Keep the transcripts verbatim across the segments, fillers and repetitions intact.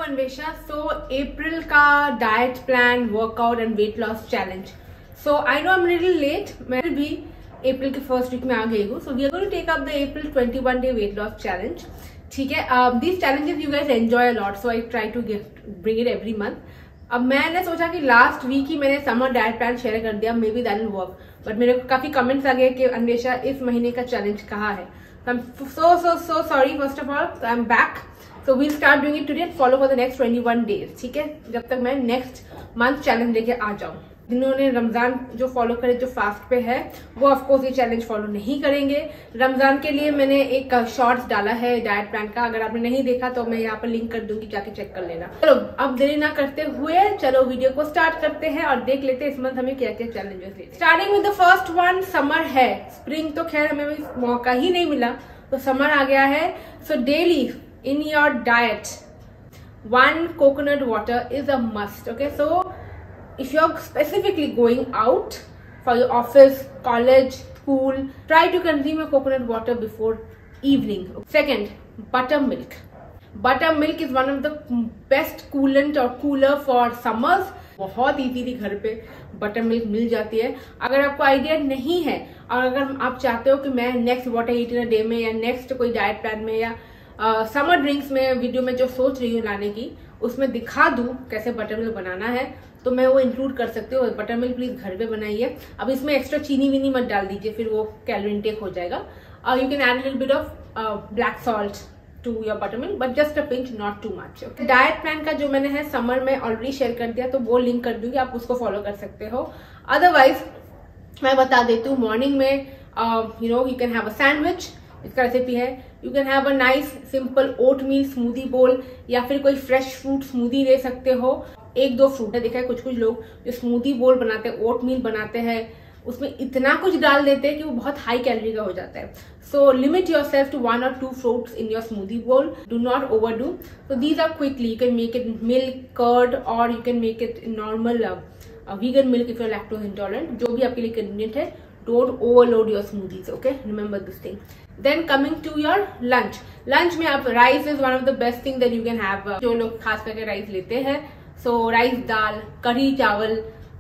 Anvesha. So April का diet plan, workout and weight loss challenge. So I know I am little late, मैं भी अप्रैल के first week में आ गई हूँ। So we are going to take up the April twenty one day weight loss challenge. ठीक है, these challenges you guys enjoy a lot, so I try to bring it every month. अब मैंने सोचा कि लास्ट वीक ही मैंने summer diet plan share कर दिया, maybe that will work, but मेरे को काफी कमेंट्स आ गए कि अन्वेषा इस महीने का चैलेंज कहाँ है। So I'm so so so sorry first of all. So I'm back. So we'll start doing it today and follow for the next twenty-one days. ठीक है, जब तक मैं next month challenge लेके आ जाऊँ। जिन्होंने रमजान जो फॉलो करे, जो फास्ट पे है, वो ऑफकोर्स ये चैलेंज फॉलो नहीं करेंगे। रमजान के लिए मैंने एक शॉर्ट्स डाला है डाइट प्लान का, अगर आपने नहीं देखा तो मैं यहाँ पर लिंक कर दूंगी, जाके चेक कर लेना। चलो अब देरी ना करते हुए चलो वीडियो को स्टार्ट करते हैं और देख लेते हैं इस मंथ हमें क्या क्या चैलेंजेस है। Starting with the first one, summer है। स्प्रिंग तो खैर हमें मौका ही नहीं मिला, तो समर आ गया है। So daily in your diet one coconut water is a must. Okay, so if you're specifically going out for your office, college, school, try to consume your coconut water before evening. Second, buttermilk. Buttermilk is one of the best coolant or cooler for summers. बहुत easily घर पे butter milk मिल जाती है। अगर आपको idea नहीं है और अगर आप चाहते हो कि मैं next water eat in a day में या नेक्स्ट कोई डाइट प्लान में या समर ड्रिंक्स में वीडियो में जो सोच रही हूँ लाने की, उसमें दिखा दूं कैसे बटर मिल्क बनाना है, तो मैं वो इंक्लूड कर सकती हूँ। बटर मिल्क प्लीज घर पे बनाइए। अब इसमें एक्स्ट्रा चीनी वीनी मत डाल दीजिए, फिर वो कैलोरी इनटेक हो जाएगा। और you can add little bit of black salt to your butter milk, but just a pinch, not too much. Diet plan का जो मैंने है समर में ऑलरेडी शेयर कर दिया, तो वो लिंक कर दूंगी, आप उसको फॉलो कर सकते हो। अदरवाइज मैं बता देती हूँ, मॉर्निंग में you know you can have a sandwich. इसका रेसिपी है, you can have a nice simple oat meal smoothie bowl, या फिर कोई फ्रेश फ्रूट स्मूदी ले सकते हो। एक दो फ्रूट है, देखा है कुछ कुछ लोग जो स्मूदी बोल बनाते हैं, ओट मील बनाते हैं, उसमें इतना कुछ डाल देते हैं कि वो बहुत हाई कैलोरी का हो जाता है। So limit yourself to one और two fruits in your smoothie bowl, do not overdo. So these are quickly, you can make it milk curd और you can make it normal vegan milk if you are lactose intolerant, जो भी आपके लिए convenient है। Don't overload your smoothies, okay, remember this thing. Then coming to your lunch, lunch में आप rice is one of the best thing that you can have. जो लोग खास करके राइस लेते हैं, सो राइस दाल, कढ़ी चावल,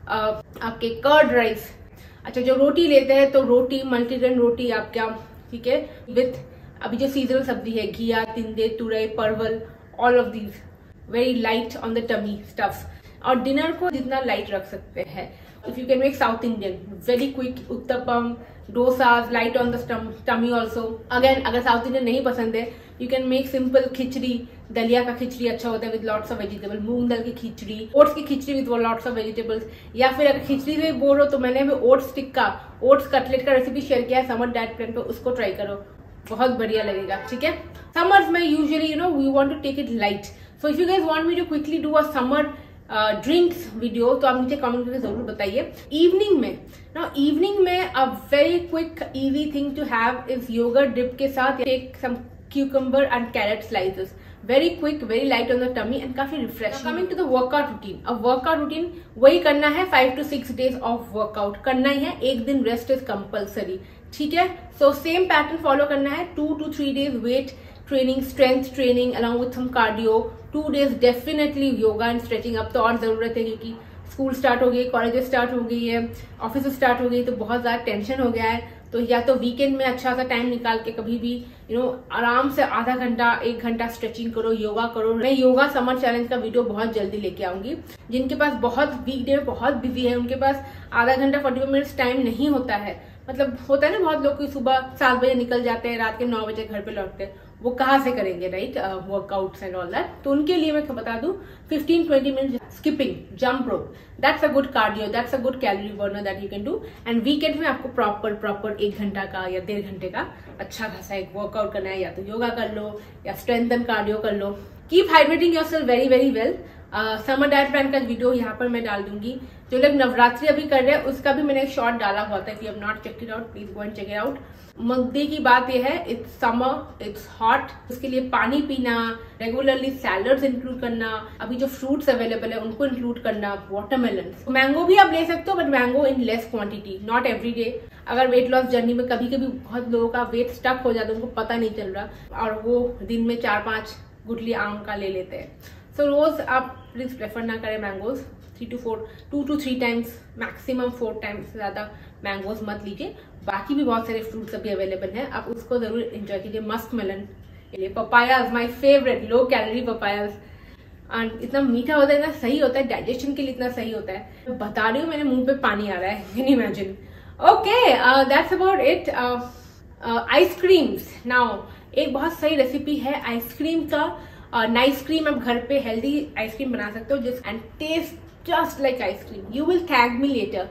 आपके कर्ड राइस। अच्छा, जो रोटी लेते हैं तो रोटी, मल्टीग्रेन रोटी आप क्या, ठीक है, विथ अभी जो सीजनल सब्जी है, घिया, तिंदे, तुरई, परवल, all of these very light on the tummy stuffs. और डिनर को जितना लाइट रख सकते हैं, if you can make South Indian very quick, uttapam, dosas, light on the tummy also. Again अगर साउथ इंडियन नहीं पसंद है, you can make simple khichdi, दलिया का खिचड़ी अच्छा होता है विद लॉट्स ऑफ वेजिटेबल, मूंग दाल की खिचड़ी, ओट्स की खिचड़ी विद लॉट्स ऑफ वेजिटेबल्स। या फिर अगर खिचड़ी से बोल रहे हो तो मैंने भी ओट्स टिक्का, ओट्स कटलेट का रेसिपी शेयर किया है समर डाइट प्लान पे, उसको ट्राई करो, बहुत बढ़िया लगेगा। ठीक है, समर्स में usually you know we want to take it light, so if you guys want me to quickly do a summer drinks video, तो आप नीचे कमेंट करके जरूर बताइए। इवनिंग में ना, इवनिंग में a very quick easy thing to have is yogurt dip के साथ take some cucumber and carrot slices, very quick, very light on the tummy and काफी refreshing। Coming to the workout routine, अब workout routine वही करना है, five to six days of workout करना ही है, एक दिन rest is compulsory, ठीक है। so same pattern follow करना है, two to three days weight training, strength training along with some cardio, two days definitely yoga and stretching। अब तो और जरूरत है क्योंकि स्कूल स्टार्ट हो गई, कॉलेजेस स्टार्ट हो गई है, ऑफिस स्टार्ट हो गई, तो बहुत ज्यादा टेंशन हो गया है। तो या तो वीकेंड में अच्छा सा टाइम निकाल के कभी भी यू नो आराम से आधा घंटा एक घंटा स्ट्रेचिंग करो, योगा करो। मैं योगा समर चैलेंज का वीडियो बहुत जल्दी लेके आऊंगी। जिनके पास बहुत वीकडे में बहुत बिजी है, उनके पास आधा घंटा फोर्टी फाइव मिनट्स टाइम नहीं होता है, मतलब होता है ना बहुत लोग की सुबह सात बजे निकल जाते हैं, रात के नौ बजे घर पे लौटते हैं, वो कहाँ से करेंगे right workouts and all that. तो उनके लिए मैं बता दूं fifteen twenty minute skipping, jump rope, that's a good cardio, that's a good calorie burner that you can do. And weekend में आपको प्रॉपर प्रॉपर एक घंटा का या डेढ़ घंटे का अच्छा खासा एक वर्कआउट करना है, या तो योगा कर लो या स्ट्रेंथ एंड कार्डियो कर लो। Keep hydrating yourself very very well. Summer diet plan का वीडियो यहाँ पर मैं डाल दूंगी। जो लोग नवरात्रि अभी कर रहे हैं उसका भी मैंने एक शॉर्ट डाला हुआ था, if you have not checked it out please go and check it out. मुद्दे की बात यह है, इट्स समर, इट्स हॉट, उसके लिए पानी पीना, रेगुलरली सैलड्स इंक्लूड करना, अभी जो फ्रूट्स अवेलेबल है उनको इंक्लूड करना, वाटरमेलन, मैंगो भी आप ले सकते हो but mango in less quantity, not every day. अगर वेट लॉस जर्नी में कभी कभी बहुत लोगों का वेट स्टक हो जाता है, उनको पता नहीं चल रहा और वो दिन में चार पांच गुठली आम का ले लेते हैं, सो रोज आप प्लीज प्रेफर ना करें mangoes, three to four two to three times maximum four times से ज़्यादा मैंगोज मत लीजिए। बाकी भी बहुत सारे फ्रूट्स अभी अवेलेबल हैं, आप उसको जरूर एंजॉय कीजिए। Musk melon, papayas my favourite, low calorie papayas, and इतना मीठा होता है, इतना सही होता है, डाइजेशन के लिए इतना सही होता है। बता रही हूँ, मेरे मुंह पे पानी आ रहा है, can you imagine. Okay, that's about it. Ice creams now, एक बहुत सही रेसिपी है आइसक्रीम का। नाइस क्रीम, आप घर पे हेल्दी आइसक्रीम बना सकते हो जिस and taste just like ice cream. You will thank me later.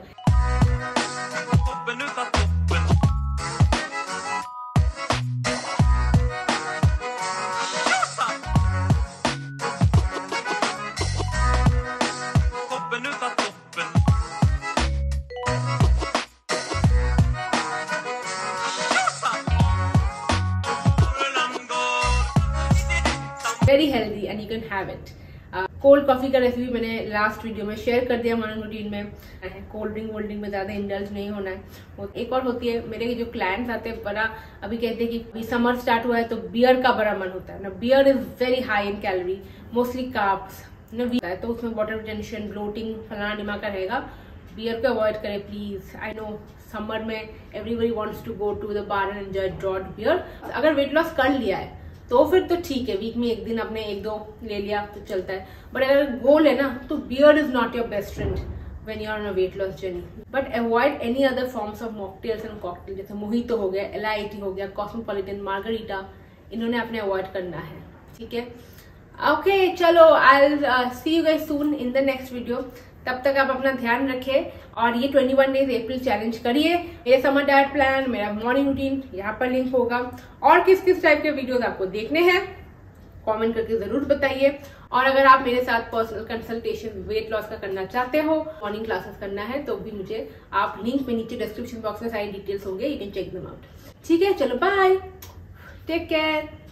Very healthy and you can have it. Cold coffee का रेसिपी मैंने लास्ट वीडियो में शेयर कर दिया मॉर्निंग रूटीन में। कोल्ड ड्रिंक वोल्ड ड्रिंक में ज्यादा इंडल्ज नहीं होना है। एक और होती है, मेरे जो क्लाइंट्स आते हैं बड़ा अभी कहते हैं कि समर स्टार्ट हुआ है तो बियर का बड़ा मन होता है ना। Beer is very high in calorie, mostly carbs ना, तो उसमें वाटर रिटेंशन, ब्लोटिंग, फलाना दिमाग रहेगा। बियर को अवॉइड करें प्लीज। आई नो समर में everybody wants to go to the bar and enjoy draught beer. अगर वेट लॉस कर लिया है तो फिर तो ठीक है, वीक में एक दिन आपने एक दो ले लिया तो चलता है। बट अगर गोल है ना, तो beer is not your best friend when you are on a weight loss journey. But avoid any other forms of mocktails and cocktail, जैसे मोहितो हो गया, एल आई टी हो गया, कॉस्मोपॉलिटन, मार्गरीटा, इन्होंने आपने अवॉइड करना है, ठीक है। ओके, चलो, I will see you guys soon in the next video. तब तक आप अपना ध्यान रखें और ये इक्कीस डेज अप्रैल चैलेंज करिए। मेरे समर डाइट प्लान, मेरा मॉर्निंग रूटीन यहाँ पर लिंक होगा। और किस किस टाइप के वीडियोस आपको देखने हैं कमेंट करके जरूर बताइए। और अगर आप मेरे साथ पर्सनल कंसल्टेशन वेट लॉस का करना चाहते हो, मॉर्निंग क्लासेस करना है, तो भी मुझे आप लिंक में नीचे डिस्क्रिप्शन बॉक्स में सारी डिटेल्स होंगे, you can check them out. ठीक है, चलो बाय, टेक केयर।